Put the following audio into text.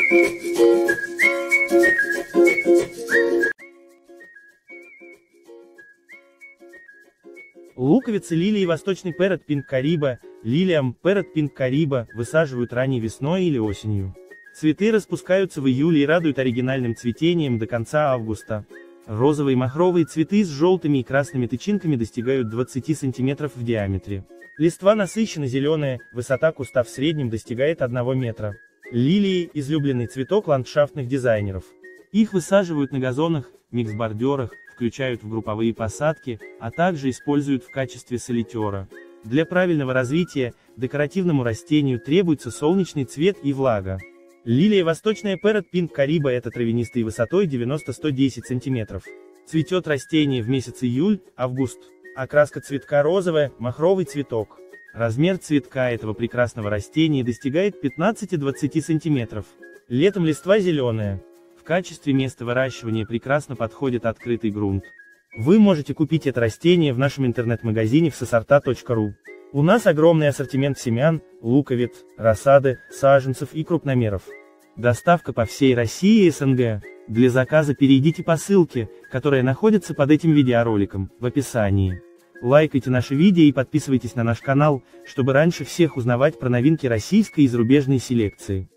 Луковицы лилии восточный Parrot Pink Caribe, Lilium Parrot Pink Caribe высаживают ранней весной или осенью. Цветы распускаются в июле и радуют оригинальным цветением до конца августа. Розовые махровые цветы с желтыми и красными тычинками достигают 20 см в диаметре. Листва насыщенно зеленая, высота куста в среднем достигает 1 метра. Лилии – излюбленный цветок ландшафтных дизайнеров. Их высаживают на газонах, микс-бордюрах, включают в групповые посадки, а также используют в качестве солитера. Для правильного развития, декоративному растению требуется солнечный цвет и влага. Лилия восточная Parrot Pink Caribe – это травянистый высотой 90-110 см. Цветет растение в месяц июль-август. Окраска цветка розовая, махровый цветок. Размер цветка этого прекрасного растения достигает 15-20 см. Летом листва зеленая. В качестве места выращивания прекрасно подходит открытый грунт. Вы можете купить это растение в нашем интернет-магазине всесорта.ру. У нас огромный ассортимент семян, луковиц, рассады, саженцев и крупномеров. Доставка по всей России и СНГ. Для заказа перейдите по ссылке, которая находится под этим видеороликом, в описании. Лайкайте наши видео и подписывайтесь на наш канал, чтобы раньше всех узнавать про новинки российской и зарубежной селекции.